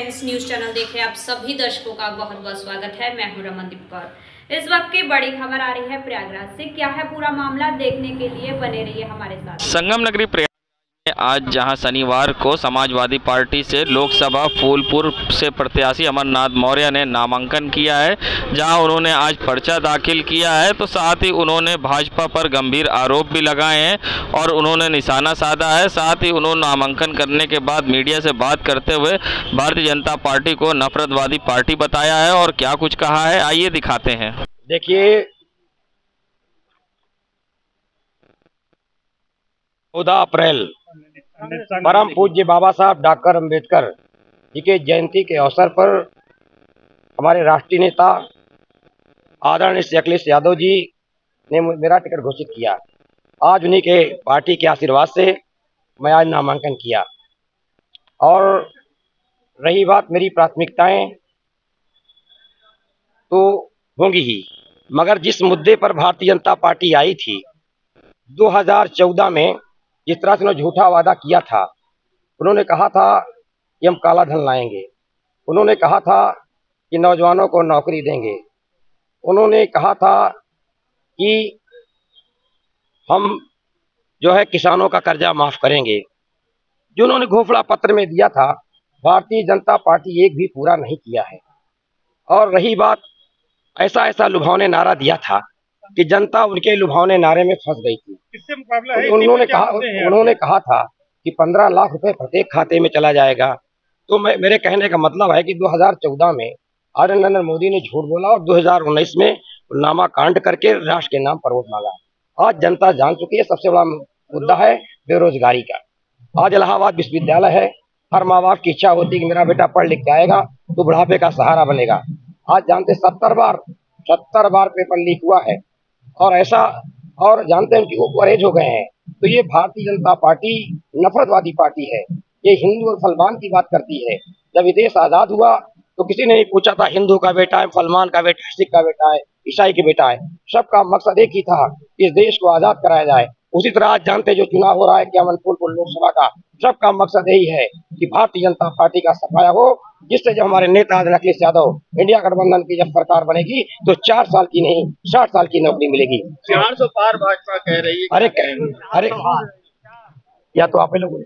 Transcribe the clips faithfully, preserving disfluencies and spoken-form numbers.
Friends, news channel देख रहे आप सभी दर्शकों का बहुत बहुत स्वागत है। मैं हूं रमनदीप कौर। इस वक्त की बड़ी खबर आ रही है प्रयागराज से। क्या है पूरा मामला, देखने के लिए बने रहिए हमारे साथ। संगम नगरी प्रयाग में आज जहां शनिवार को समाजवादी पार्टी से लोकसभा फूलपुर से प्रत्याशी अमरनाथ मौर्य ने नामांकन किया है, जहां उन्होंने आज पर्चा दाखिल किया है, तो साथ ही उन्होंने भाजपा पर गंभीर आरोप भी लगाए हैं और उन्होंने निशाना साधा है। साथ ही उन्होंने नामांकन करने के बाद मीडिया से बात करते हुए भारतीय जनता पार्टी को नफरतवादी पार्टी बताया है और क्या कुछ कहा है, आइए दिखाते हैं। देखिए, चौदह अप्रैल परम पूज्य बाबा साहब डॉक्टर अम्बेडकर जी के जयंती के अवसर पर हमारे राष्ट्रीय नेता आदरणीय श्री अखिलेश यादव जी ने मेरा टिकट घोषित किया। आज उन्हीं के पार्टी के आशीर्वाद से मैं आज नामांकन किया। और रही बात मेरी प्राथमिकताएं, तो होंगी ही, मगर जिस मुद्दे पर भारतीय जनता पार्टी आई थी दो हज़ार चौदह में, जिस तरह से उन्होंने झूठा वादा किया था, उन्होंने कहा था कि हम काला धन लाएंगे, उन्होंने कहा था कि नौजवानों को नौकरी देंगे, उन्होंने कहा था कि हम जो है किसानों का कर्जा माफ करेंगे। जो उन्होंने घोषणा पत्र में दिया था, भारतीय जनता पार्टी एक भी पूरा नहीं किया है। और रही बात, ऐसा ऐसा लुभावने नारा दिया था कि जनता उनके लुभावने नारे में फंस गई थी। किससे मुकाबला है? उन्होंने कहा उन्होंने कहा था कि पंद्रह लाख रुपए प्रत्येक खाते में चला जाएगा। तो मैं मेरे कहने का मतलब है कि दो हज़ार चौदह में आदरणीय नरेंद्र मोदी ने झूठ बोला और दो हज़ार उन्नीस में नामा कांड करके राष्ट्र के नाम पर वोट मांगा। आज जनता जान चुकी है, सबसे बड़ा मुद्दा है बेरोजगारी का। आज इलाहाबाद विश्वविद्यालय है, हर माँ बाप की इच्छा होती है कि मेरा बेटा पढ़ लिख के आएगा तो बुढ़ापे का सहारा बनेगा। आज जानते सत्तर बार सत्तर बार पेपर लीक हुआ है और ऐसा, और जानते हैं कि ओवर एज हो गए हैं। तो ये भारतीय जनता पार्टी नफरतवादी पार्टी है। ये हिंदू और मुसलमान की बात करती है। जब ये देश आजाद हुआ तो किसी ने नहीं पूछा था हिंदू का बेटा है, मुसलमान का बेटा है, सिख का बेटा है, ईसाई के बेटा है। सबका मकसद एक ही था, इस देश को आजाद कराया जाए। उसी तरह आज जानते जो चुनाव हो रहा है इक्यावन फूलपुर लोकसभा का, सबका मकसद यही है कि भारतीय जनता पार्टी का सफाया हो, जिससे जब हमारे नेता अखिलेश यादव इंडिया गठबंधन की जब सरकार बनेगी तो चार साल की नहीं साठ साल की नौकरी मिलेगी। चार सौ पार भाजपा कह रही है। अरे अरे या तो आप लोग,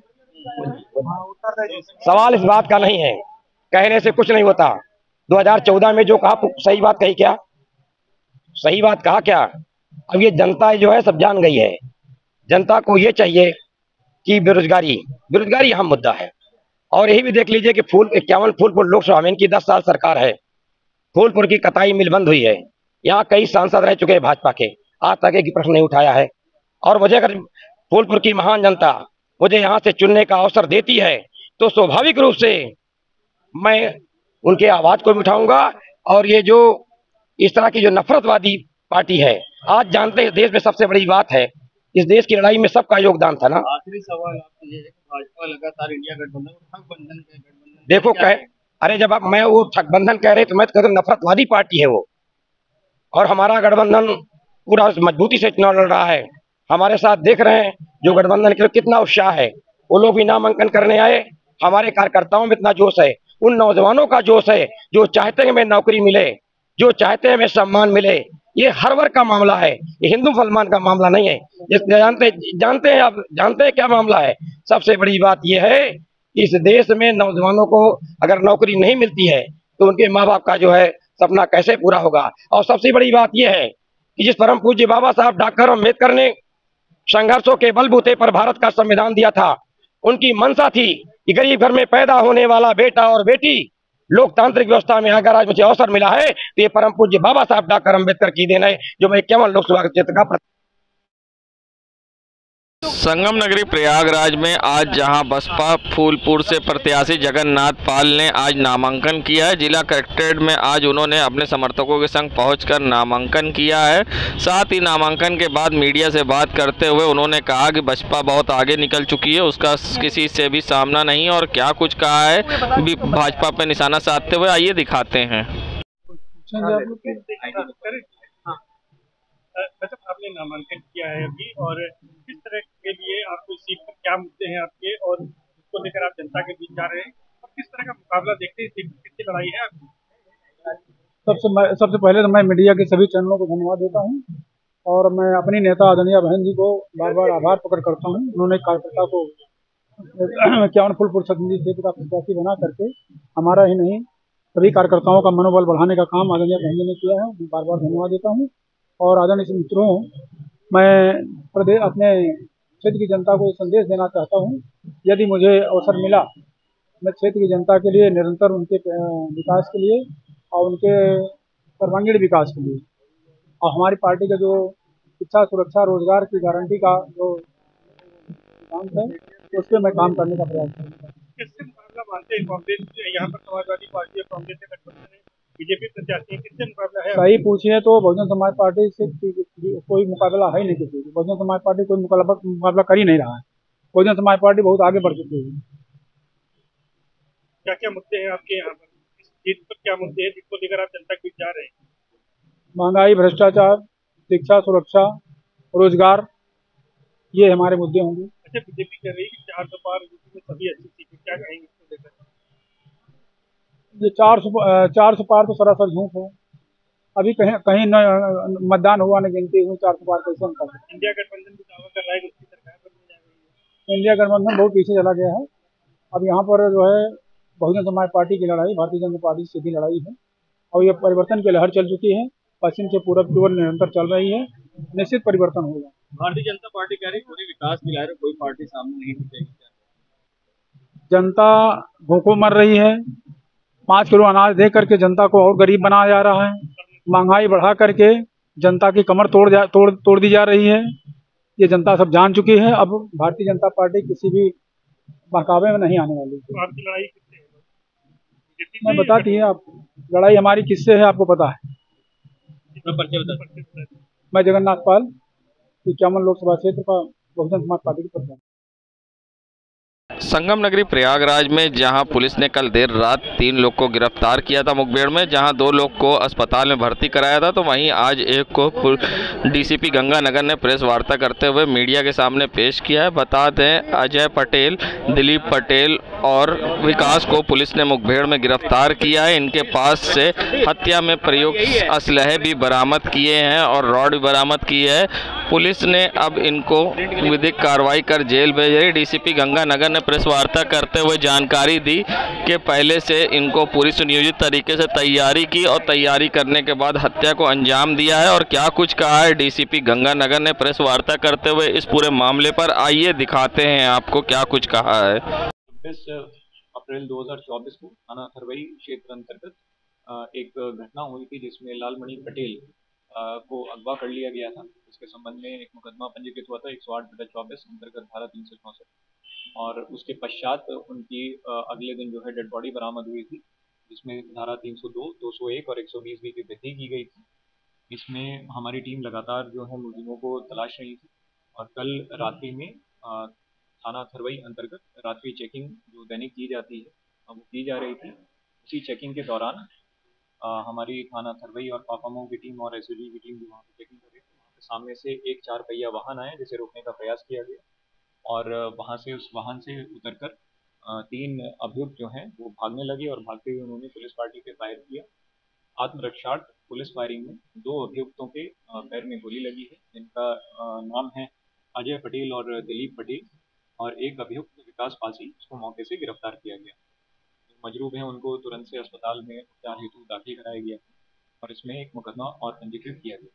सवाल इस बात का नहीं है, कहने से कुछ नहीं होता। दो हज़ार चौदह में जो कहा सही बात कही क्या? सही बात कहा क्या? अब ये जनता जो है सब जान गई है। जनता को ये चाहिए कि बेरोजगारी बेरोजगारी अहम मुद्दा है। और यही भी देख लीजिए कि फूल इक्यावन फूलपुर लोकसभा में इनकी दस साल सरकार है। फूलपुर की कताई मिल बंद हुई है। यहाँ कई सांसद रह चुके हैं भाजपा के, आज तक एक प्रश्न नहीं उठाया है। और मुझे अगर फूलपुर की महान जनता मुझे यहाँ से चुनने का अवसर देती है तो स्वाभाविक रूप से मैं उनके आवाज को भी उठाऊंगा। और ये जो इस तरह की जो नफरतवादी पार्टी है, आज जानते हैं देश में सबसे बड़ी बात है, इस देश की लड़ाई में सबका योगदान था ना। आखिरी सवाल आपसे ये है कि भाजपा लगातार इंडिया गठबंधन ठगबंधन के गठबंधन देखो कह अरे जब आप मैं वो ठगबंधन कह रहे तो मैं तो कहता हूं नफरतवादी पार्टी है वो। और हमारा गठबंधन पूरा मजबूती से चुनाव लड़ रहा है। हमारे साथ देख रहे हैं जो गठबंधन के कितना उत्साह है। वो लोग भी नामांकन करने आए, हमारे कार्यकर्ताओं में इतना जोश है, उन नौजवानों का जोश है जो चाहते हैं हमें नौकरी मिले, जो चाहते हैं हमें सम्मान मिले। ये हर वर्ग का मामला है, ये हिंदू मुसलमान का मामला नहीं है। जानते जानते हैं आप जानते हैं क्या मामला है? सबसे बड़ी बात यह है कि इस देश में नौजवानों को अगर नौकरी नहीं मिलती है तो उनके माँ बाप का जो है सपना कैसे पूरा होगा। और सबसे बड़ी बात यह है कि जिस परम पूज्य बाबा साहब डॉक्टर अम्बेडकर ने संघर्षों के बलबूते पर भारत का संविधान दिया था, उनकी मंशा थी कि गरीब घर में पैदा होने वाला बेटा और बेटी लोकतांत्रिक व्यवस्था में अगर आज मुझे अवसर मिला है तो ये परम पूज्य बाबा साहब डॉक्टर अम्बेडकर की देन है, जो मैं केवल लोकसभा क्षेत्र का। संगम नगरी प्रयागराज में आज जहां बसपा फूलपुर से प्रत्याशी जगन्नाथ पाल ने आज नामांकन किया है, जिला कलेक्ट्रेट में आज उन्होंने अपने समर्थकों के संग पहुंचकर नामांकन किया है। साथ ही नामांकन के बाद मीडिया से बात करते हुए उन्होंने कहा कि बसपा बहुत आगे निकल चुकी है, उसका किसी से भी सामना नहीं। और क्या कुछ कहा है भाजपा पर निशाना साधते हुए, आइए दिखाते हैं। आपने नामांकन किया है अभी, और किस तरह के लिए आपको सीट पर क्या मुद्दे हैं आपके और उसको लेकर आप जनता के बीच जा रहे हैं? किस तरह का मुकाबला देखते हैं, कितनी लड़ाई है आपकी? सबसे मैं सबसे पहले तो मैं मीडिया के सभी चैनलों को धन्यवाद देता हूं और मैं अपनी नेता आदरणीय बहन जी को बार बार आभार प्रकट करता हूं। उन्होंने कार्यकर्ता को इक्यावन फुलपुर संसदीय क्षेत्र का प्रत्याशी बना करके हमारा ही नहीं सभी कार्यकर्ताओं का मनोबल बढ़ाने का काम आदरणीय बहन जी ने किया है। मैं बार बार धन्यवाद देता हूँ। और आदरणीय मित्रों, मैं प्रदेश अपने क्षेत्र की जनता को एक संदेश देना चाहता हूँ। यदि मुझे अवसर मिला, मैं क्षेत्र की जनता के लिए निरंतर उनके विकास के लिए और उनके सर्वांगीण विकास के लिए और हमारी पार्टी का जो शिक्षा, सुरक्षा, रोजगार की गारंटी का जो काम है उस पर मैं काम करने का प्रयास करूँगा। किससे मुकाबला मानते हैं? कांग्रेस यहाँ पर समाजवादी पार्टी और कांग्रेस के गठबंधन है, बीजेपी प्रत्याशी, किससे मुकाबला है? सही पूछिए तो बहुजन समाज पार्टी से कोई मुकाबला है ही नहीं किसी। बहुजन समाज पार्टी कोई मुकाबला मुकाबला कर ही नहीं रहा है। बहुजन समाज पार्टी बहुत आगे बढ़ चुकी है। क्या क्या मुद्दे हैं आपके यहाँ पर? इस जीत पर क्या मुद्दे हैं जिसको लेकर आप जनता के बीच जा रहे हैं? महंगाई, भ्रष्टाचार, शिक्षा, सुरक्षा, रोजगार, ये हमारे मुद्दे होंगे। अच्छा, बीजेपी कह रही है कि चार सौ पार यूपी में सभी अच्छी सीटें, क्या कहेंगे इसको लेकर? ये चार सौ चार सौ पार तो सरासर झूठ है। अभी कहीं कहीं न मतदान हुआ न गिनती हुई, चार सौ पार कैसे हम कर सकते? इंडिया गठबंधन भी दावा कर रहा है कि उसकी सरकार बनने जा रही है। इंडिया गठबंधन बहुत पीछे चला गया है। अब यहाँ पर जो है बहुजन समाज पार्टी की लड़ाई भारतीय जनता पार्टी से सीधी लड़ाई है और ये परिवर्तन की लहर चल चुकी है। पश्चिम से पूरब की ओर निरंतर चल रही है। निश्चित परिवर्तन होगा। भारतीय जनता पार्टी कह रही है पूरी विकास की लहर, कोई पार्टी सामने नहीं दिखेगी। जनता भूखों मर रही है। पाँच किलो अनाज दे करके जनता को और गरीब बनाया जा रहा है। महंगाई बढ़ा करके जनता की कमर तोड़ जा तोड़ तोड़ दी जा रही है। ये जनता सब जान चुकी है। अब भारतीय जनता पार्टी किसी भी बहकावे में नहीं आने वाली। आपकी लड़ाई किससे है? मैं बताती है आपको, लड़ाई हमारी किससे है आपको पता है? मैं जगन्नाथ पाल, इक्यावन लोकसभा क्षेत्र का बहुजन समाज पार्टी की प्रत्याशी। संगम नगरी प्रयागराज में जहां पुलिस ने कल देर रात तीन लोग को गिरफ्तार किया था मुठभेड़ में, जहां दो लोग को अस्पताल में भर्ती कराया था, तो वहीं आज एक को डीसीपी गंगानगर ने प्रेस वार्ता करते हुए मीडिया के सामने पेश किया है। बता दें, अजय पटेल, दिलीप पटेल और विकास को पुलिस ने मुठभेड़ में गिरफ्तार किया है। इनके पास से हत्या में प्रयुक्त असलहे भी बरामद किए हैं और रॉड भी बरामद की है। पुलिस ने अब इनको विधिक कार्रवाई कर जेल भेज रही। डीसीपी गंगानगर ने प्रेस वार्ता करते हुए जानकारी दी कि पहले से इनको पूरी सुनियोजित तरीके से तैयारी की और तैयारी करने के बाद हत्या को अंजाम दिया है। और क्या कुछ कहा है डीसीपी गंगानगर ने प्रेस वार्ता करते हुए इस पूरे मामले पर, आइए दिखाते हैं आपको क्या कुछ कहा है। छब्बीस अप्रैल दो हज़ार चौबीस को थाना थरवई क्षेत्र अंतर्गत एक घटना हुई थी जिसमें लालमणि पटेल को अगवा कर लिया गया था। इसके संबंध में एक मुकदमा पंजीकृत हुआ था एक सौ आठ बटा चौबीस अंतर्गत धारा तीन सौ चौंसठ और उसके पश्चात उनकी अगले दिन जो है डेड बॉडी बरामद हुई थी, जिसमें धारा तीन सौ दो, दो सौ एक और एक सौ बीस बी की वृद्धि की गई थी। इसमें हमारी टीम लगातार जो है मुलजिमों को तलाश रही थी और कल रात्रि में थाना थरवई अंतर्गत रात्रि चेकिंग जो दैनिक की जाती है वो की जा रही थी। उसी चेकिंग के दौरान आ, हमारी थाना थरवई और पापामों की टीम और एसओजी की टीम जो वहाँ पर चेकिंग कर रही थी, वहाँ पे सामने से एक चार पहिया वाहन आया जिसे रोकने का प्रयास किया गया और वहाँ से उस वाहन से उतरकर तीन अभियुक्त जो हैं वो भागने लगे और भागते हुए उन्होंने पुलिस पार्टी पे फायर किया। आत्मरक्षार्थ पुलिस फायरिंग में दो अभियुक्तों के पैर में गोली लगी है, जिनका नाम है अजय पटेल और दिलीप पटेल, और एक अभियुक्त विकास पासी, उसको मौके से गिरफ्तार किया गया। जो मजरूब हैं उनको तुरंत से अस्पताल में उपचार हेतु दाखिल कराया गया और इसमें एक मुकदमा और पंजीकृत किया गया।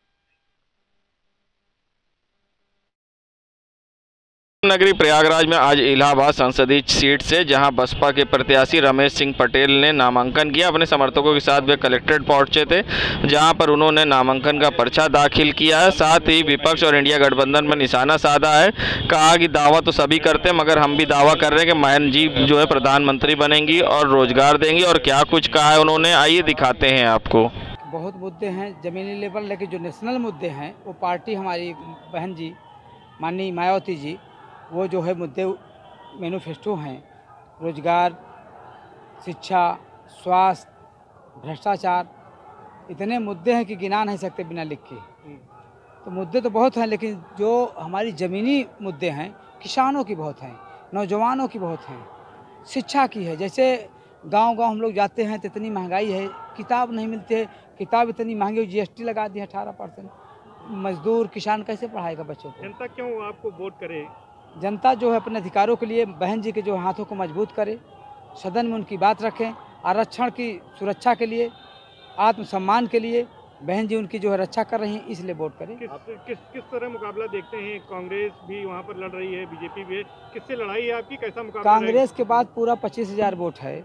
नगरी प्रयागराज में आज इलाहाबाद संसदीय सीट से जहां बसपा के प्रत्याशी रमेश सिंह पटेल ने नामांकन किया, अपने समर्थकों के साथ वे कलेक्ट्रेट पहुंचे थे, जहां पर उन्होंने नामांकन का पर्चा दाखिल किया है। साथ ही विपक्ष और इंडिया गठबंधन में निशाना साधा है। कहा कि दावा तो सभी करते हैं मगर हम भी दावा कर रहे हैं कि महन जी जो है प्रधानमंत्री बनेंगी और रोजगार देंगी। और क्या कुछ कहा है उन्होंने, आइए दिखाते हैं आपको। बहुत मुद्दे हैं जमीनी लेवल, लेकिन जो नेशनल मुद्दे हैं वो पार्टी हमारी बहन जी माननीय मायावती जी वो जो है मुद्दे मैनिफेस्टो हैं, रोजगार, शिक्षा, स्वास्थ्य, भ्रष्टाचार, इतने मुद्दे हैं कि गिना नहीं सकते बिना लिख के। तो मुद्दे तो बहुत हैं, लेकिन जो हमारी ज़मीनी मुद्दे हैं, किसानों की बहुत हैं, नौजवानों की बहुत हैं, शिक्षा की है। जैसे गांव गांव हम लोग जाते हैं तो इतनी महंगाई है, किताब नहीं मिलती है, किताब इतनी महंगी, जीएसटी लगा दी है अठारह परसेंट। मजदूर किसान कैसे पढ़ाएगा बच्चों को? जनता क्यों आपको वोट करे? जनता जो है अपने अधिकारों के लिए बहन जी के जो हाथों को मजबूत करे, सदन में उनकी बात रखें, आरक्षण की सुरक्षा के लिए, आत्मसम्मान के लिए बहन जी उनकी जो है रक्षा कर रही हैं, इसलिए वोट करें। किस किस किस तरह मुकाबला देखते हैं? कांग्रेस भी वहाँ पर लड़ रही है, बीजेपी भी है, किससे लड़ाई है आपकी? कैसा मुकाबला? कांग्रेस के बाद पूरा पच्चीस हजार वोट है,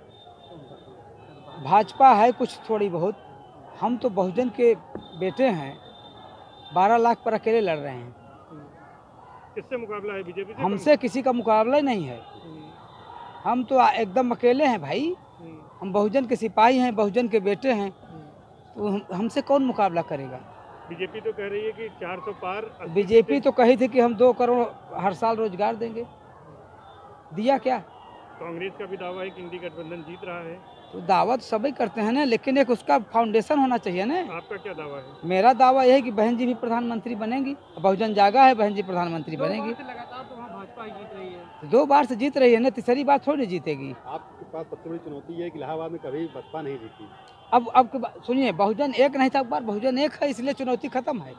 भाजपा है कुछ थोड़ी बहुत, हम तो बहुजन के बेटे हैं, बारह लाख पर अकेले लड़ रहे हैं। किससे मुकाबला है? बीजेपी से? हमसे किसी का मुकाबला ही नहीं है, हम तो एकदम अकेले हैं भाई। हम बहुजन के सिपाही हैं, बहुजन के बेटे हैं, तो हम, हमसे कौन मुकाबला करेगा? बीजेपी तो कह रही है कि चार सौ पार। बीजेपी तो कही थी कि हम दो करोड़ हर साल रोजगार देंगे, दिया क्या? कांग्रेस का भी दावा है कि इंडी गठबंधन जीत रहा है। तो दावा तो सभी करते हैं ना, लेकिन एक उसका फाउंडेशन होना चाहिए ना। आपका क्या दावा है? मेरा दावा यह है कि बहन जी भी प्रधानमंत्री बनेंगी, बहुजन जागा है, बहन जी प्रधानमंत्री बनेगी। लगातार तो वहाँ भाजपा जीत रही है। दो बार से जीत रही है ना, तीसरी बार थोड़ी जीतेगी। आपके पास सबसे बड़ी चुनौती है कि इलाहाबाद में कभी बसपा नहीं जीती। अब अब सुनिए, बहुजन एक नहीं था, एक बार बहुजन एक है, इसलिए चुनौती खत्म है।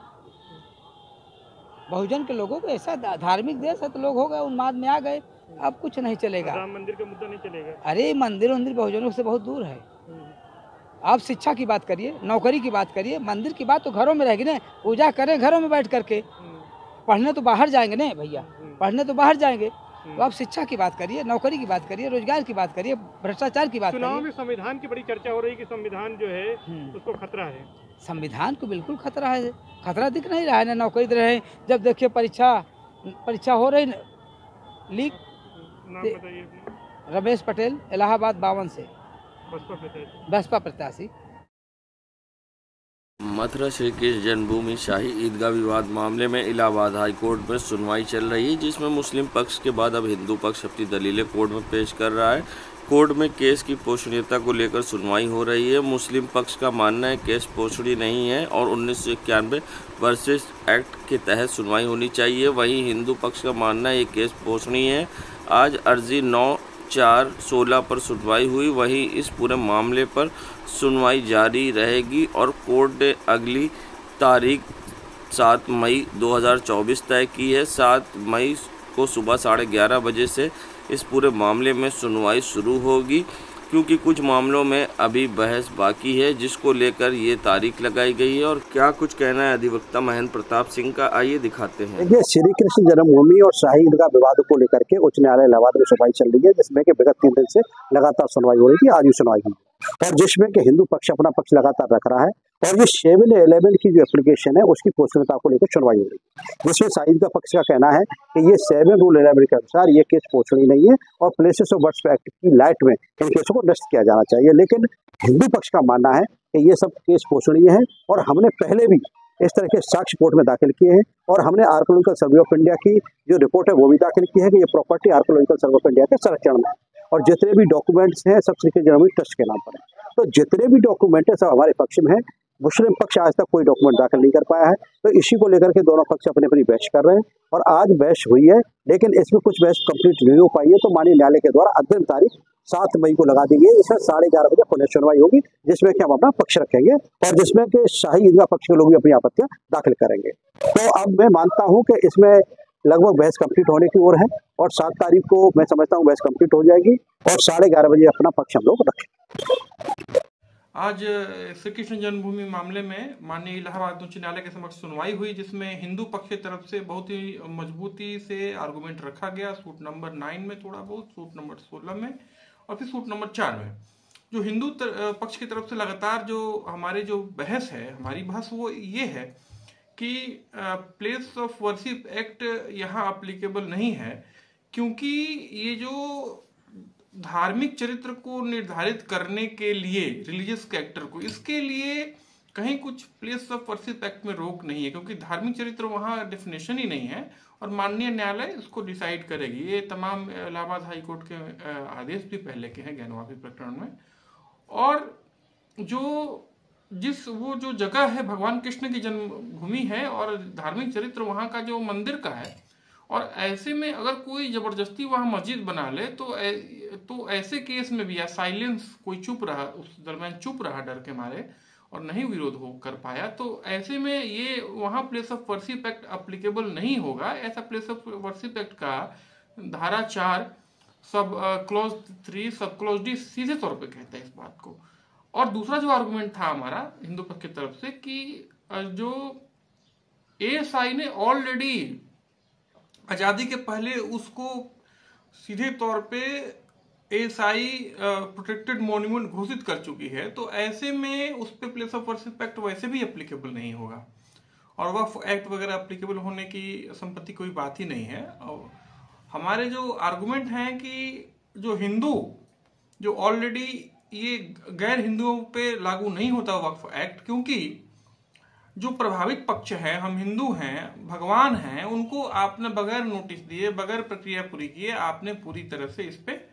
बहुजन के लोगों को ऐसा धार्मिक देश है, तो लोग हो गए उन्माद में आ गए, अब कुछ नहीं चलेगा। राम मंदिर का मुद्दा नहीं चलेगा। अरे मंदिर मंदिर बहुजनों से बहुत दूर है। आप शिक्षा की बात करिए, नौकरी की बात करिए, मंदिर की बात तो घरों में रहेगी ना, पूजा करें घरों में बैठ करके, पढ़ने तो बाहर जाएंगे ना भैया, पढ़ने तो बाहर जाएंगे। तो आप शिक्षा की बात करिए, नौकरी की बात करिए, रोजगार की बात करिए, भ्रष्टाचार की बात करिए। चुनाव में संविधान की बड़ी चर्चा हो रही है कि संविधान जो है उसको खतरा है। संविधान को बिल्कुल खतरा है, खतरा दिख नहीं रहा है ना, नौकरी दे रहे हैं। जब देखिए परीक्षा परीक्षा हो रही लीक। नाम बताइए। रमेश पटेल, इलाहाबाद बावन से, बसपा प्रत्याशी। बसपा प्रत्याशी। मथुरा श्री कृष्ण जन्मभूमि शाही ईदगाह विवाद मामले में इलाहाबाद हाई कोर्ट में सुनवाई चल रही है, जिसमें मुस्लिम पक्ष के बाद अब हिंदू पक्ष अपनी दलीलें कोर्ट में पेश कर रहा है। कोर्ट में केस की पोषणीयता को लेकर सुनवाई हो रही है। मुस्लिम पक्ष का मानना है केस पोषणीय नहीं है और उन्नीस सौ इक्यानवे वर्सेस एक्ट के तहत सुनवाई होनी चाहिए। वहीं हिंदू पक्ष का मानना है ये केस पोषणीय है। आज अर्जी नौ चार सोलह पर सुनवाई हुई, वहीं इस पूरे मामले पर सुनवाई जारी रहेगी और कोर्ट ने अगली तारीख सात मई दो हज़ार चौबीस तय की है। सात मई को सुबह साढ़े ग्यारह बजे से इस पूरे मामले में सुनवाई शुरू होगी, क्योंकि कुछ मामलों में अभी बहस बाकी है, जिसको लेकर ये तारीख लगाई गई है। और क्या कुछ कहना है अधिवक्ता महेंद्र प्रताप सिंह का, आइए दिखाते हैं। देखिए, श्री कृष्ण जन्मभूमि और शाही ईदगाह विवाद को लेकर के उच्च न्यायालय इलाहाबाद में सुनवाई चल रही है, जिसमें कि विगत तीन दिन से लगातार सुनवाई हो रही थी। आज भी सुनवाई हुई और जिसमें कि हिंदू पक्ष अपना पक्ष लगातार रख रहा है और ये सेवन इलेवन की जो एप्लीकेशन है उसकी पोषणीयता को लेकर सुनवाई हो रही है, जिसमें शाही ईदगाह पक्ष का कहना है कि ये सेवन रूल इलेवन के अनुसार ये केस पोषणीय नहीं है और प्लेसेस ऑफ वर्शिप एक्ट की लाइट में इन केसों को निरस्त किया जाना चाहिए। लेकिन हिंदू पक्ष का मानना है कि ये सब केस पोषणीय है और हमने पहले भी इस तरह के साक्ष्य कोर्ट में दाखिल किए हैं और हमने आर्कोलॉजिकल सर्वे ऑफ इंडिया की जो रिपोर्ट है वो भी दाखिल की है कि ये property archaeological survey of India के संरक्षण में और जितने भी डॉक्यूमेंट्स हैं सब श्री कृष्ण जन्मभूमि ट्रस्ट के नाम पर है। तो जितने भी डॉक्यूमेंट है सब हमारे पक्ष में है। मुस्लिम पक्ष आज तक कोई डॉक्यूमेंट दाखिल नहीं कर पाया है, तो इसी को लेकर के दोनों पक्ष अपनी अपनी बहस कर रहे हैं और आज बहस हुई है, लेकिन इसमें कुछ बहस कंप्लीट नहीं हो पाई है। तो माननीय न्यायालय के द्वारा अग्रिम तारीख सात मई को लगा दी गई है, इसमें साढ़े ग्यारह बजे पुनः सुनवाई होगी, जिसमें कि हम अपना पक्ष रखेंगे और जिसमें कि शाही ईदगाह पक्ष के लोग भी अपनी आपत्तियां दाखिल करेंगे। तो अब मैं मानता हूं कि इसमें लगभग बहस कंप्लीट होने की ओर है और सात तारीख को मैं समझता हूं बहस कंप्लीट हो जाएगी और साढ़े ग्यारह बजे अपना पक्ष हम लोग रखेंगे। आज श्री कृष्ण जन्मभूमि मामले में माननीय इलाहाबाद उच्च न्यायालय के समक्ष सुनवाई हुई, जिसमें हिंदू पक्ष की तरफ से बहुत ही मजबूती से आर्गुमेंट रखा गया। सूट नंबर नाइन में थोड़ा बहुत, सूट नंबर सोलह में और फिर सूट नंबर चार में। जो हिंदू पक्ष की तरफ से लगातार जो हमारे जो बहस है, हमारी बहस वो ये है कि प्लेस ऑफ वर्शिप एक्ट यहाँ अप्लीकेबल नहीं है, क्योंकि ये जो धार्मिक चरित्र को निर्धारित करने के लिए रिलीजियस कैरेक्टर को, इसके लिए कहीं कुछ प्लेस ऑफ वर्शिप एक्ट में रोक नहीं है, क्योंकि धार्मिक चरित्र वहाँ डेफिनेशन ही नहीं है और माननीय न्यायालय इसको डिसाइड करेगी। ये तमाम इलाहाबाद हाई कोर्ट के आदेश भी पहले के हैं ज्ञानवापी प्रकरण में। और जो जिस वो जो जगह है भगवान कृष्ण की जन्मभूमि है और धार्मिक चरित्र वहाँ का जो मंदिर का है और ऐसे में अगर कोई जबरदस्ती वहाँ मस्जिद बना ले तो ऐ, तो ऐसे केस में भी या साइलेंस, कोई चुप रहा, उस दरमियान चुप रहा डर के मारे और नहीं विरोध हो कर पाया, तो ऐसे में ये वहाँ place of worship act applicable नहीं होगा। ऐसा प्लेस ऑफ वर्शिप एक्ट का धारा चार sub clause three sub clause D सीधे तौर पे कहता है इस बात को। और दूसरा जो आर्गुमेंट था हमारा हिंदू पक्ष की तरफ से कि जो एएसआई ने ऑलरेडी आजादी के पहले उसको सीधे तौर पे एएसआई प्रोटेक्टेड मॉन्यूमेंट घोषित कर चुकी है, तो ऐसे में उस पे प्लेस ऑफ वर्शिप एक्ट वैसे भी एप्लीकेबल नहीं होगा और वक्फ एक्ट वगैरह एप्लीकेबल होने की संपत्ति कोई बात ही नहीं है। और हमारे जो आर्गुमेंट हैं कि जो हिंदू जो ऑलरेडी ये गैर हिंदुओं पे लागू नहीं होता वक्फ एक्ट, क्योंकि जो प्रभावित पक्ष है हम हिंदू हैं, भगवान हैं, उनको आपने बगैर नोटिस दिए, बगैर प्रक्रिया पूरी किए आपने पूरी तरह से इस पे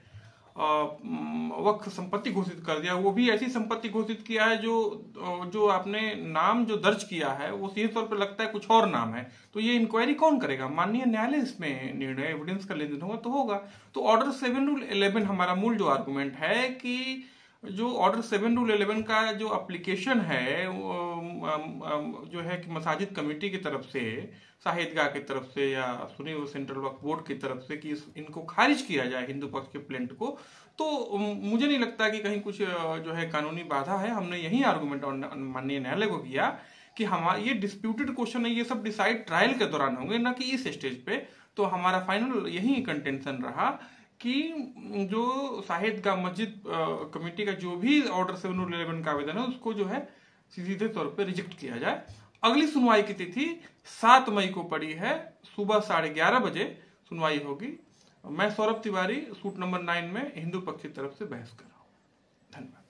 वक्फ संपत्ति घोषित कर दिया। वो भी ऐसी संपत्ति घोषित किया है जो जो आपने नाम जो दर्ज किया है वो सीधे तौर पर लगता है कुछ और नाम है। तो ये इंक्वायरी कौन करेगा? माननीय न्यायालय इसमें निर्णय, एविडेंस का लेन देन होगा तो होगा। तो ऑर्डर सेवन रूल इलेवन हमारा मूल जो आर्गुमेंट है कि जो ऑर्डर सेवन रूल इलेवन का जो एप्लीकेशन है जो है कि मसाजिद कमेटी की तरफ से, शाहिदगाह की तरफ से या सुन्नी सेंट्रल वक्फ बोर्ड की तरफ से कि इनको खारिज किया जाए हिंदू पक्ष के प्लेंट को, तो मुझे नहीं लगता कि कहीं कुछ जो है कानूनी बाधा है। हमने यही आर्गुमेंट माननीय न्यायालय को किया कि हमारा ये डिस्प्यूटेड क्वेश्चन है, ये सब डिसाइड ट्रायल के दौरान होंगे, ना कि इस स्टेज पे। तो हमारा फाइनल यही कंटेंशन रहा कि जो शाहिदगाह मस्जिद कमेटी का जो भी ऑर्डर सेवन रूल इलेवन का आवेदन है उसको जो है सीधे तौर पे रिजेक्ट किया जाए। अगली सुनवाई की तिथि सात मई को पड़ी है, सुबह साढ़े ग्यारह बजे सुनवाई होगी। मैं Saurabh Tiwari suit number nine में हिंदू पक्ष की तरफ से बहस कर रहा हूँ। धन्यवाद।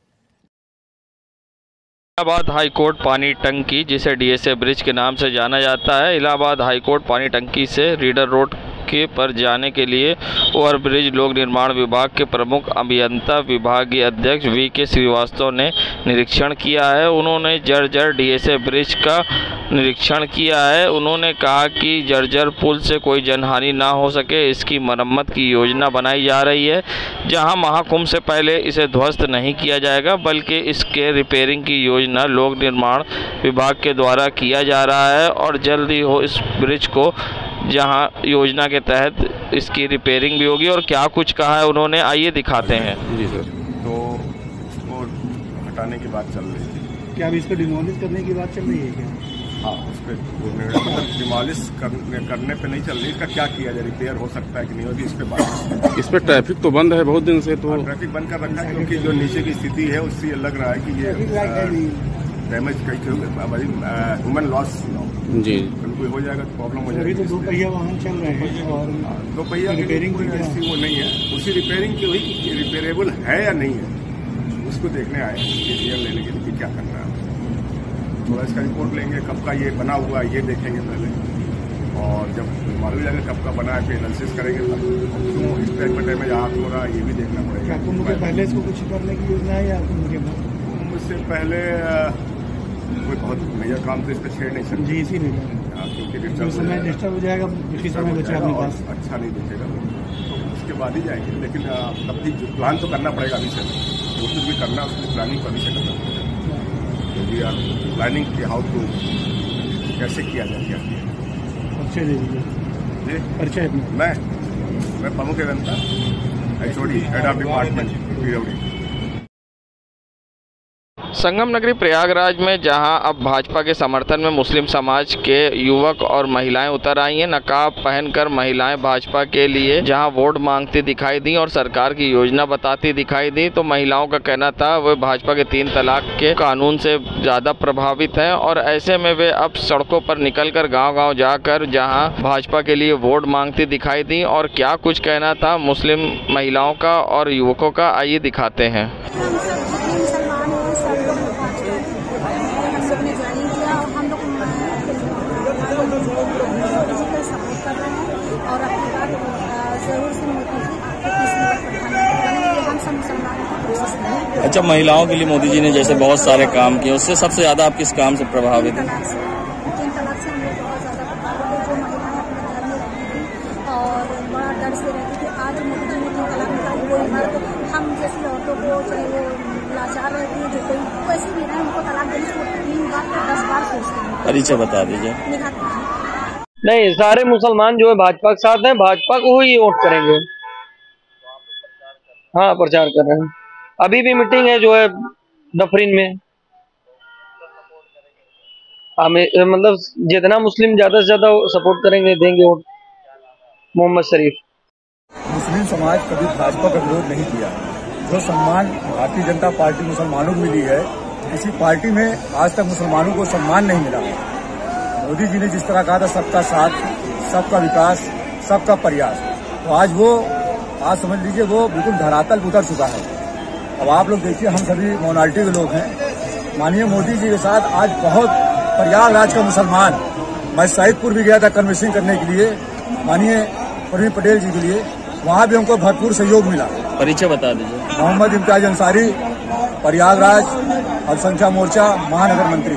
इलाहाबाद हाईकोर्ट पानी टंकी, जिसे डीएसए ब्रिज के नाम से जाना जाता है, इलाहाबाद हाईकोर्ट पानी टंकी से रीडर रोड के पर जाने के लिए ओवरब्रिज लोक निर्माण विभाग के प्रमुख अभियंता विभागीय अध्यक्ष वी के श्रीवास्तव ने निरीक्षण किया है। उन्होंने जर्जर डीएसए ब्रिज का निरीक्षण किया है। उन्होंने कहा कि जर्जर पुल से कोई जनहानि ना हो सके, इसकी मरम्मत की योजना बनाई जा रही है। जहां महाकुंभ से पहले इसे ध्वस्त नहीं किया जाएगा बल्कि इसके रिपेयरिंग की योजना लोक निर्माण विभाग के द्वारा किया जा रहा है और जल्द ही हो इस ब्रिज को, जहां योजना के तहत इसकी रिपेयरिंग भी होगी। और क्या कुछ कहा है उन्होंने, आइए दिखाते हैं। जी सर। तो इसको हटाने की बात चल रही है। क्या अभी इसको डिमोलिश करने की बात चल रही है क्या? हाँ, उस पर मतलब डिमोलिश करने, करने पे नहीं चल रही, इसका क्या किया जाए, रिपेयर हो सकता है कि नहीं होगी, इस पे बात। इस पर ट्रैफिक तो बंद है बहुत दिन से, तो ट्रैफिक बंद कर रखा है क्योंकि जो नीचे की स्थिति है उससे लग रहा है कि ये डैमेज कई ह्यूमन लॉस जी बिल्कुल हो जाएगा, तो प्रॉब्लम हो जाएगी। तो दो पहिया वाहन चल रहे हैं और दो पहिया रिपेयरिंग ऐसी वो नहीं है, उसी रिपेयरिंग की हुई कि रिपेयरेबल है या नहीं है उसको देखने आए डिसीजन लेने के लिए क्या करना है। थोड़ा इसका रिपोर्ट लेंगे, कब का ये बना हुआ है ये देखेंगे पहले, और जब मालूम जाएगा कब का बना है फिर एनालिसिस करेंगे तब क्यों इस टाइप का डैमेज हाथ हो रहा है ये भी देखना पड़ेगा। कुंभ के पहले इसको कुछ करने की योजना है या कुंभ के बाद? कुंभ से पहले कोई बहुत मेजर काम तो इस पर छेड़ नहीं सकते जी, इसीलिए क्योंकि समय डिस्टर्ब हो जाएगा, इसी समय बचे अपने पास, अच्छा नहीं दिखेगा, तो उसके बाद ही जाएंगे। लेकिन तब भी प्लान तो करना पड़ेगा अभी से, जो कुछ भी करना उसकी प्लानिंग तो अभी से करना पड़ेगा, क्योंकि यार प्लानिंग की हाउ टू कैसे किया जाए, क्या किया। परिचय दे दीजिए। जी परिचय मैं मैं प्रमुख अभियंता H O D head of department PWD. Sangam नगरी प्रयागराज में जहां अब भाजपा के समर्थन में मुस्लिम समाज के युवक और महिलाएं उतर आई हैं, नकाब पहनकर महिलाएं भाजपा के लिए जहां वोट मांगती दिखाई दी और सरकार की योजना बताती दिखाई दी, तो महिलाओं का कहना था वे भाजपा के तीन तलाक के कानून से ज़्यादा प्रभावित हैं और ऐसे में वे अब सड़कों पर निकलकर गांव-गांव जाकर जहां भाजपा के लिए वोट मांगती दिखाई दी। और क्या कुछ कहना था मुस्लिम महिलाओं का और युवकों का, आइए दिखाते हैं। अच्छा, महिलाओं के लिए मोदी जी ने जैसे बहुत सारे काम किए, उससे सबसे ज्यादा आप किस काम से प्रभावित हैं? तीन तलाक से हम लोग बहुत ज्यादा प्रभावित है। जो महिलाएं अपने घर में रहती थी बड़ा डर से रहती थी। आज मोदी जी ने तीन तलाक निकाली, कोई मर्द हम जैसी औरतों को चाहे वो लाचार रहती है, जो कोई वैसे भी रहे उनको तलाक देने को तीन बार या दस बार सोचते हैं। परिचय बता दीजिए। नहीं, सारे मुसलमान जो है भाजपा के साथ हैं, भाजपा को ही वोट करेंगे। हाँ, प्रचार कर रहे हैं। अभी भी मीटिंग है जो है दफरीन में। हमें मतलब जितना मुस्लिम ज्यादा से ज्यादा सपोर्ट करेंगे, देंगे वोट मोहम्मद शरीफ। मुस्लिम समाज कभी भाजपा का विरोध नहीं किया। जो सम्मान भारतीय जनता पार्टी मुसलमानों को मिली है, किसी पार्टी में आज तक मुसलमानों को सम्मान नहीं मिला। मोदी जी ने जिस तरह कहा था सबका साथ, सबका विकास, सबका प्रयास, तो आज वो आज समझ लीजिए वो बिल्कुल धरातल पर उतर चुका है। अब आप लोग देखिए, हम सभी माइनॉरिटी के लोग हैं। माननीय मोदी जी के साथ आज बहुत प्रयागराज का मुसलमान, मैं सईदपुर भी गया था कन्वेंसिंग करने के लिए माननीय प्रवीण पटेल जी के लिए, वहाँ भी हमको भरपूर सहयोग मिला। परिचय बता दीजिए। मोहम्मद इम्तियाज अंसारी, प्रयागराज अल्पसंख्यक मोर्चा महानगर मंत्री।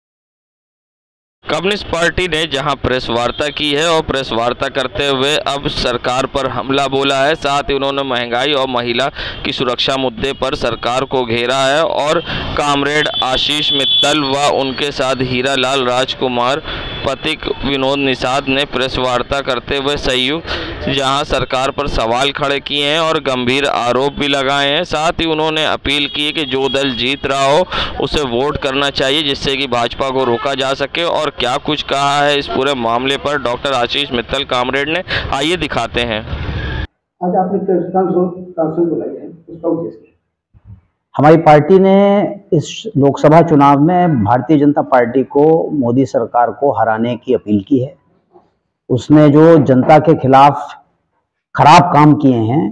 कम्युनिस्ट पार्टी ने जहां प्रेस वार्ता की है और प्रेस वार्ता करते हुए अब सरकार पर हमला बोला है। साथ ही उन्होंने महंगाई और महिला की सुरक्षा मुद्दे पर सरकार को घेरा है और कामरेड आशीष मित्तल व उनके साथ हीरा लाल राजकुमार, पथिक विनोद निषाद ने प्रेस वार्ता करते हुए संयुक्त जहां सरकार पर सवाल खड़े किए हैं और गंभीर आरोप भी लगाए हैं। साथ ही उन्होंने अपील की है कि जो दल जीत रहा हो उसे वोट करना चाहिए, जिससे कि भाजपा को रोका जा सके। और क्या कुछ कहा है इस पूरे मामले पर डॉक्टर आशीष मित्तल कामरेड ने, आइए दिखाते हैं। आज आपने प्रेस कॉन्फ्रेंस बुलाई है, उसका उद्देश्य हमारी पार्टी ने इस लोकसभा चुनाव में भारतीय जनता पार्टी को मोदी सरकार को हराने की अपील की है। उसने जो जनता के खिलाफ खराब काम किए हैं,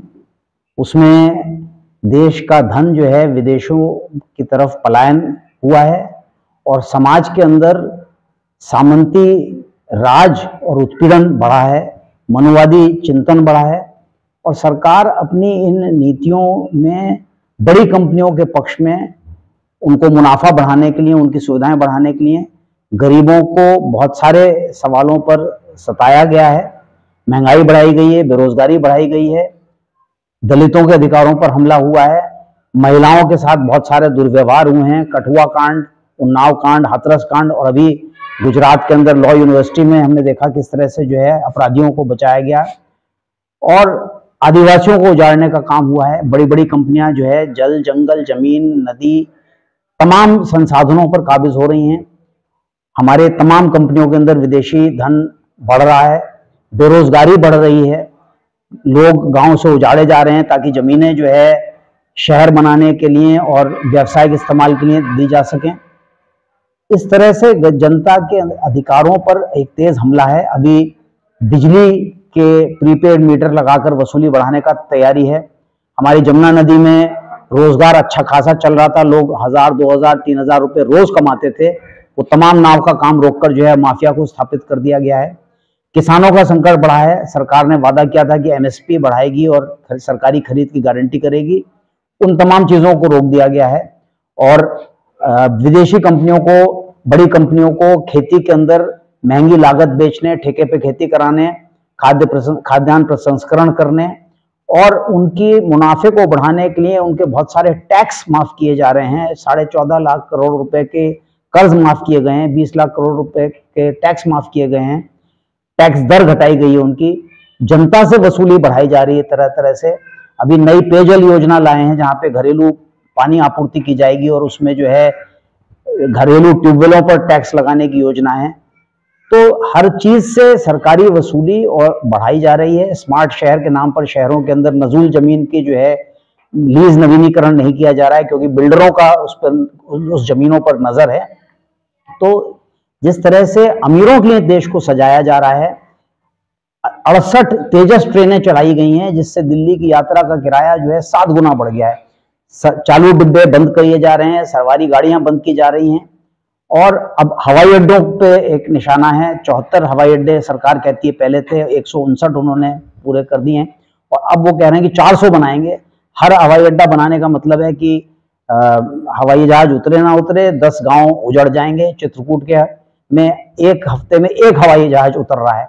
उसमें देश का धन जो है विदेशों की तरफ पलायन हुआ है और समाज के अंदर सामंती राज और उत्पीड़न बढ़ा है, मनुवादी चिंतन बढ़ा है और सरकार अपनी इन नीतियों में बड़ी कंपनियों के पक्ष में उनको मुनाफा बढ़ाने के लिए, उनकी सुविधाएं बढ़ाने के लिए गरीबों को बहुत सारे सवालों पर सताया गया है। महंगाई बढ़ाई गई है, बेरोजगारी बढ़ाई गई है, दलितों के अधिकारों पर हमला हुआ है, महिलाओं के साथ बहुत सारे दुर्व्यवहार हुए हैं। कठुआ कांड, उन्नाव कांड, हाथरस कांड और अभी गुजरात के अंदर लॉ यूनिवर्सिटी में हमने देखा किस तरह से जो है अपराधियों को बचाया गया और आदिवासियों को उजाड़ने का काम हुआ है। बड़ी बड़ी कंपनियां जो है जल, जंगल, जमीन, नदी, तमाम संसाधनों पर काबिज हो रही हैं। हमारे तमाम कंपनियों के अंदर विदेशी धन बढ़ रहा है, बेरोजगारी बढ़ रही है, लोग गांव से उजाड़े जा रहे हैं ताकि जमीनें जो है शहर बनाने के लिए और व्यावसायिक इस्तेमाल के लिए दी जा सकें। इस तरह से जनता के अधिकारों पर एक तेज हमला है। अभी बिजली के प्रीपेड मीटर लगाकर वसूली बढ़ाने का तैयारी है। हमारी जमुना नदी में रोजगार अच्छा खासा चल रहा था, लोग हजार, दो हजार, तीन हजार रुपये रोज कमाते थे। वो तमाम नाव का काम रोककर जो है माफिया को स्थापित कर दिया गया है। किसानों का संकट बढ़ा है। सरकार ने वादा किया था कि एमएसपी बढ़ाएगी और सरकारी खरीद की गारंटी करेगी, उन तमाम चीजों को रोक दिया गया है। और विदेशी कंपनियों को, बड़ी कंपनियों को खेती के अंदर महंगी लागत बेचने, ठेके पे खेती कराने, खाद्य खाद्यान्न प्रसंस्करण करने और उनकी मुनाफे को बढ़ाने के लिए उनके बहुत सारे टैक्स माफ किए जा रहे हैं। साढ़े चौदह लाख करोड़ रुपए के कर्ज माफ किए गए हैं, बीस लाख करोड़ रुपए के टैक्स माफ किए गए हैं, टैक्स दर घटाई गई है उनकी, जनता से वसूली बढ़ाई जा रही है तरह तरह से। अभी नई पेयजल योजना लाए हैं जहां पे घरेलू पानी आपूर्ति की जाएगी और उसमें जो है घरेलू ट्यूबवेलों पर टैक्स लगाने की योजना है। तो हर चीज से सरकारी वसूली और बढ़ाई जा रही है। स्मार्ट शहर के नाम पर शहरों के अंदर नजूल जमीन की जो है लीज नवीनीकरण नहीं किया जा रहा है क्योंकि बिल्डरों का उस पर, उस जमीनों पर नजर है। तो जिस तरह से अमीरों के लिए देश को सजाया जा रहा है, अड़सठ तेजस ट्रेनें चलाई गई हैं जिससे दिल्ली की यात्रा का किराया जो है सात गुना बढ़ गया है। चालू डिब्बे बंद किए जा रहे हैं, सरकारी गाड़ियां बंद की जा रही हैं और अब हवाई अड्डों पे एक निशाना है। चौहत्तर हवाई अड्डे सरकार कहती है पहले थे, एक सौ उनसठ उन्होंने पूरे कर दिए हैं और अब वो कह रहे हैं कि चार सौ बनाएंगे। हर हवाई अड्डा बनाने का मतलब है कि आ, हवाई जहाज उतरे ना उतरे दस गांव उजड़ जाएंगे। चित्रकूट के में एक हफ्ते में एक हवाई जहाज उतर रहा है।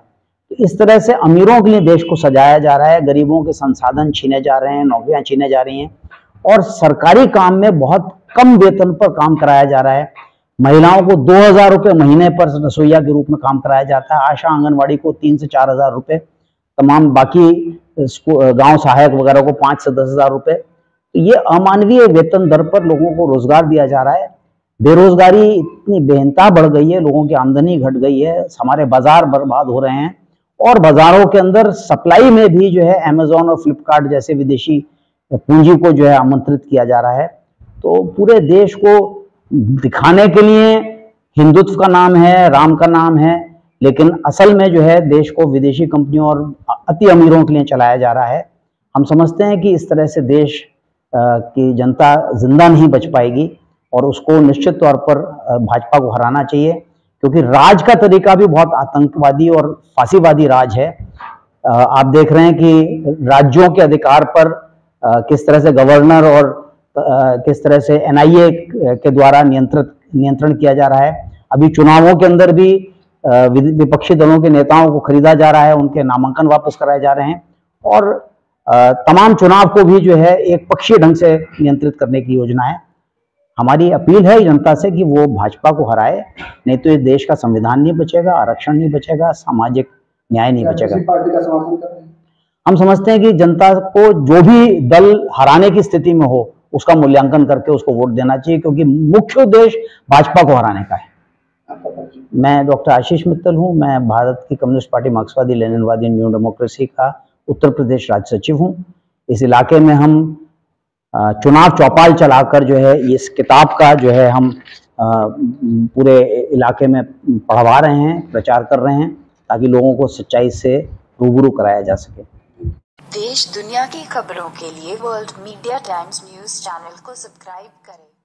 तो इस तरह से अमीरों के लिए देश को सजाया जा रहा है, गरीबों के संसाधन छीने जा रहे हैं, नौकरियां छीने जा रही हैं और सरकारी काम में बहुत कम वेतन पर काम कराया जा रहा है। महिलाओं को दो हजार रुपये महीने पर रसोईया के रूप में काम कराया जाता है, आशा आंगनवाड़ी को तीन से चार हजार रुपये, तमाम बाकी गांव सहायक वगैरह को पाँच से दस हजार रुपये। तो ये अमानवीय वेतन दर पर लोगों को रोजगार दिया जा रहा है। बेरोजगारी इतनी बेइंतहा बढ़ गई है, लोगों की आमदनी घट गई है, हमारे बाजार बर्बाद हो रहे हैं और बाजारों के अंदर सप्लाई में भी जो है अमेजोन और फ्लिपकार्ट जैसे विदेशी पूंजी को जो है आमंत्रित किया जा रहा है। तो पूरे देश को दिखाने के लिए हिंदुत्व का नाम है, राम का नाम है, लेकिन असल में जो है देश को विदेशी कंपनियों और अति अमीरों के लिए चलाया जा रहा है। हम समझते हैं कि इस तरह से देश की जनता जिंदा नहीं बच पाएगी और उसको निश्चित तौर पर भाजपा को हराना चाहिए, क्योंकि राज का तरीका भी बहुत आतंकवादी और फांसीवादी राज है। आप देख रहे हैं कि राज्यों के अधिकार पर किस तरह से गवर्नर और किस तरह से एन आई ए के द्वारा नियंत्रित नियंत्रण किया जा रहा है। अभी चुनावों के अंदर भी विपक्षी दलों के नेताओं को खरीदा जा रहा है, उनके नामांकन वापस कराए जा रहे हैं और तमाम चुनाव को भी जो है एक पक्षीय ढंग से नियंत्रित करने की योजना है। हमारी अपील है जनता से कि वो भाजपा को हराए, नहीं तो ये देश का संविधान नहीं बचेगा, आरक्षण नहीं बचेगा, सामाजिक न्याय नहीं बचेगा। पार्टी का समर्थन कर रहे हैं? हम समझते हैं कि जनता को जो भी दल हराने की स्थिति में हो उसका मूल्यांकन करके उसको वोट देना चाहिए, क्योंकि मुख्य उद्देश्य भाजपा को हराने का है। मैं डॉक्टर आशीष मित्तल हूं, मैं भारत की कम्युनिस्ट पार्टी मार्क्सवादी लेनिनवादी न्यू डेमोक्रेसी का उत्तर प्रदेश राज्य सचिव हूं। इस इलाके में हम चुनाव चौपाल चलाकर जो है इस किताब का जो है हम पूरे इलाके में पढ़वा रहे हैं, प्रचार कर रहे हैं, ताकि लोगों को सच्चाई से रूबरू कराया जा सके। देश दुनिया की खबरों के लिए world media times news channel को सब्सक्राइब करें।